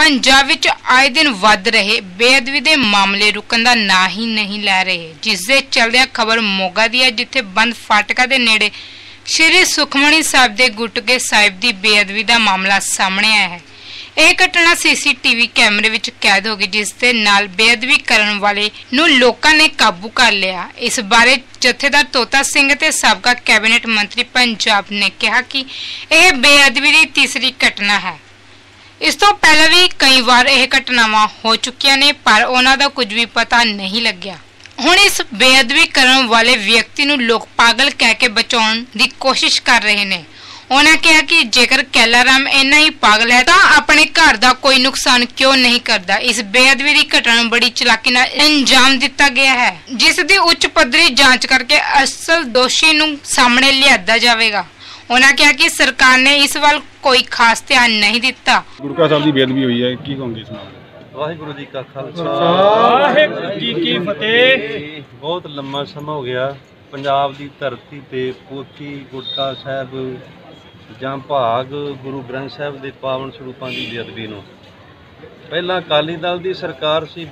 पंजाब विच आए दिन वध रहे बेअदबी दे मामले रुकण दा ना ही नहीं लै रहे, जिस दे चलदे खबर मोगा दी है, जिथे बंद फाटका दे नेड़े श्री सुखमणी साहिब दे गुटके साहिब दी बेअदबी दा मामला सामने आया है। यह घटना सीसीटीवी कैमरे विच कैद हो गई, जिस दे नाल बेअदबी करन वाले नूं लोकां ने काबू कर लिया। इस बारे जथेदार तोता सिंह ते साबका कैबिनेट मंत्री पंजाब ने कहा कि यह बेअदबी दी तीसरी घटना है। इस तो पहले भी कई बार यह घटनावां हो चुकियां ने, पर उन्हां दा कुछ भी पता नहीं लग्या। हुण इस बेअदबी करन वाले व्यक्ति नूं लोग पागल कह के बचाउण दी कोशिश कर रहे ने। उन्होंने कहा कि जेकर कैला राम इन्ना ही पागल है तो अपने घर का कोई नुकसान क्यों नहीं करता। इस बेअदबी की घटना बड़ी चलाकी नाल अंजाम दिता गया है, जिस दी उच्च पद्धरी जांच करके असल दोषी नूं सामने लियादा जाएगा। उन्होंने कहा कि सरकार ने इस वाल कोई खास ध्यान नहीं दिता। गुरका साहब की बेअदबी हुई है, की कहोगे इस मामले? वाहिगुरू जी का खालसा वाहिगुरू जी की फतेह। बहुत लंबा समय हो गया पंजाब की धरती ते पोथी गुटका साहब ਜਾਂ ਭਾਗ ਗੁਰੂ ਗ੍ਰੰਥ ਸਾਹਿਬ ਦੇ ਪਾਵਨ ਸਰੂਪਾਂ ਦੀ ਬੇਅਦਬੀ ਨੂੰ ਪਹਿਲਾਂ ਅਕਾਲੀ ਦਲ ਦੀ ਸਰਕਾਰ ਸੀ,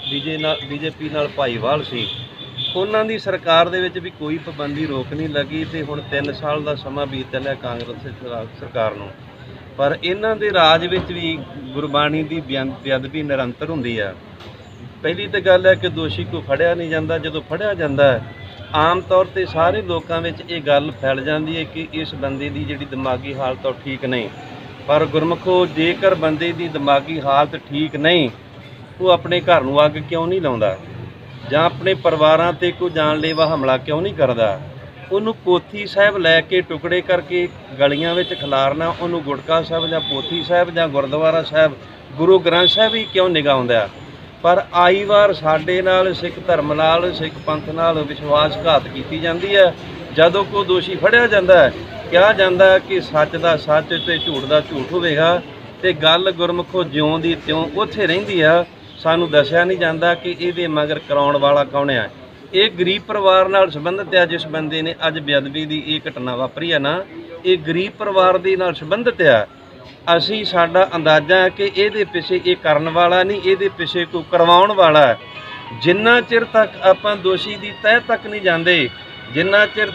ਬੀਜੇਪੀ ਨਾਲ ਭਾਈਵਾਲ ਸੀ, ਉਹਨਾਂ ਦੀ ਸਰਕਾਰ ਦੇ ਵਿੱਚ ਵੀ ਕੋਈ ਪਾਬੰਦੀ ਰੋਕ ਨਹੀਂ ਲੱਗੀ ਤੇ ਹੁਣ 3 ਸਾਲ ਦਾ ਸਮਾਂ ਬੀਤ ਲਿਆ ਕਾਂਗਰਸ ਸਰਕਾਰ ਨੂੰ। ਪਰ ਇਹਨਾਂ ਦੇ ਰਾਜ ਵਿੱਚ ਵੀ ਗੁਰਬਾਣੀ ਦੀ ਬੇਅਦਬੀ ਨਿਰੰਤਰ ਹੁੰਦੀ ਆ। ਪਹਿਲੀ ਤਾਂ ਗੱਲ ਹੈ ਕਿ ਦੋਸ਼ੀ ਕੋਈ ਫੜਿਆ ਨਹੀਂ ਜਾਂਦਾ, ਜਦੋਂ ਫੜਿਆ ਜਾਂਦਾ ਹੈ आम तौर पर सारे लोगों में ये गल फैल जाती है कि इस बंदे की जी दिमागी हालत ठीक नहीं। पर गुरमुखो जेकर बंदे की दिमागी हालत ठीक नहीं, वो अपने घर में अग क्यों नहीं लाता जां अपने परिवारों पर कोई जानलेवा हमला क्यों नहीं करता। उन्होंने पोथी साहब लैके टुकड़े करके गलियां में खिलारना, उन्होंने गुटका साहब जां पोथी साहब जां गुरुद्वारा साहब गुरु ग्रंथ साहब ही क्यों निगाह। पर आई वार साडे नाल सिख धर्म नाल सिख पंथ नाल विश्वासघात की जाती है। जदों कोई दोषी फड़िया जाता है, कहा जाता है कि सच का सच ते झूठ का झूठ होगा, तो गल गुरमुखो ज्यों दी त्यों उत्थे रहिंदी है। सानू दसिया नहीं जाता कि ये मगर कराउण वाला कौन है। ये गरीब परिवार नाल संबंधित है। जिस बंदे ने अज बेअदबी की ये घटना वापरी है ना, ये गरीब परिवार दे नाल संबंधित है। असी साडा अंदाजा है कि ये पिछे ये करन वाला नहीं, ये पिछे कोई करवाउण वाला है। जिन्ना चिर तक आपां दोषी की तह तक नहीं जाते, जिन्ना चिर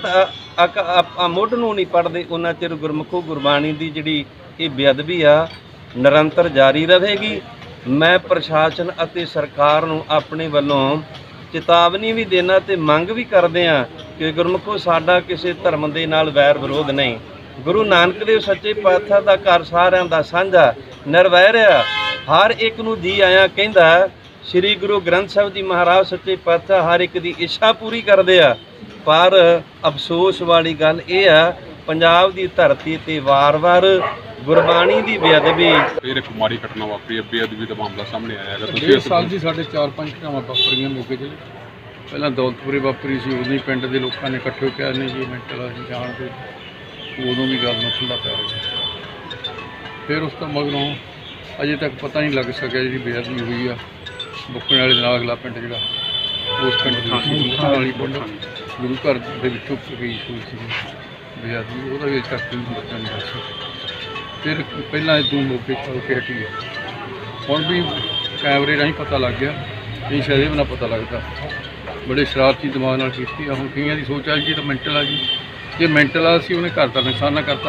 आपां मुੱਢ नूं नहीं पढ़ते, उन्ना चिर गुरमुखो गुरबाणी की जिहड़ी ये बेअदबी आ निरंतर जारी रहेगी। मैं प्रशासन अते सरकार नूं अपने वल्लों चेतावनी भी देना ते मंग भी करदे हां कि गुरमुखो साडा किसी धर्म दे नाल वैर विरोध नहीं। गुरु नानक देव सच्चे पातशाह का घर सारिਆਂ ਦਾ ਸਾਂਝਾ ਨਿਰਵੈਰ ਆ, हर एक नूं जी आया कहंदा। श्री गुरु ग्रंथ साहिब जी महाराज सच्चे पातशाह हर एक की इच्छा पूरी करते हैं। पर अफसोस वाली गल यह है पंजाब की धरती ते वार वार गुरबाणी की बेअदबी फिर एक माड़ी घटना वापरी है, बेअदबी का मामला सामने आया है। डेढ़ साल जी साढ़े 4-5 घटनावां वापरियां मौके ते। पहला दौलतपुरे वापरी सी, उदों ही पिंड के लोगों ने इकट्ठे होकर कहने जी मेंटल असीं जाण के उदों भी गल में खुला पै गया। फिर उस तो मगरों अजे तक पता नहीं लग सकिया जी बेअदबी हुई है बुक्कण वाले नाल अगला पिंड जिहड़ा उस पिंड वाली पिंड गुरु घर के विचों गई हुई सी बेअदबी, वह भी तक बच्चा नहीं दस सके। फिर पहला इदों मौके चल के हटी है, हुण भी कैमरे राही पता लग गया, नहीं शायद भी ना पता लगता। बड़े शरारती दिमाग नाल कीती। हुण कईयां दी सोच आई जी तो मेंटल आ जी, जे मेंटल आ सी उन्हें घर का नुकसान ना करता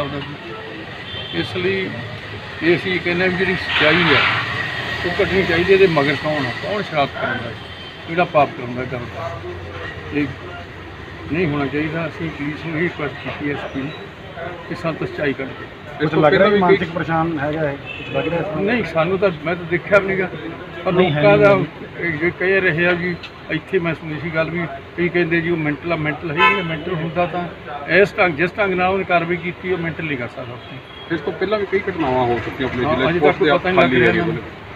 होता। इसलिए ये असीं कहने भी जी सच्चाई है वो कटनी चाहिए। ये मगर कौन है, कौन शरारत करांदा, किहड़ा पाप करांदा करदा, ये नहीं होना चाहिए। असीं पुलिस नूं ही रिक्वेस्ट की एसपी कि सानूं सच्चाई करके मानसिक परेशान है नहीं सानूं तो मैं तो देखा भी नहीं गा। पर लोगों का कह रहे हैं जी इत्थे मैं सुनी सी गल भी कई कहते जी वो मेंटल है नहीं, मेंटल होंदा तो इस ढंग जिस ढंग नाल उन्हें कार्रवाई की वो मेंटल नहीं कर सकता। इस तो पहला भी कई घटनावां हो चुकी अपने जिले अजे तक पता नहीं लग रहा।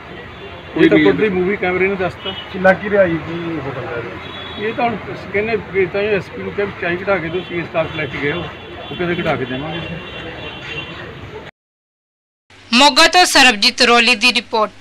ये तो खुद ही मूवी कैमरे ने दसता लागी रिहाई की हो सकता है। ये तो हम कहने एसपी को कह चाई घटा के दो, सी स्टाफ लैके गए वो कहते घटा के देवांगे। मोगा तो सरबजीत रोली की रिपोर्ट।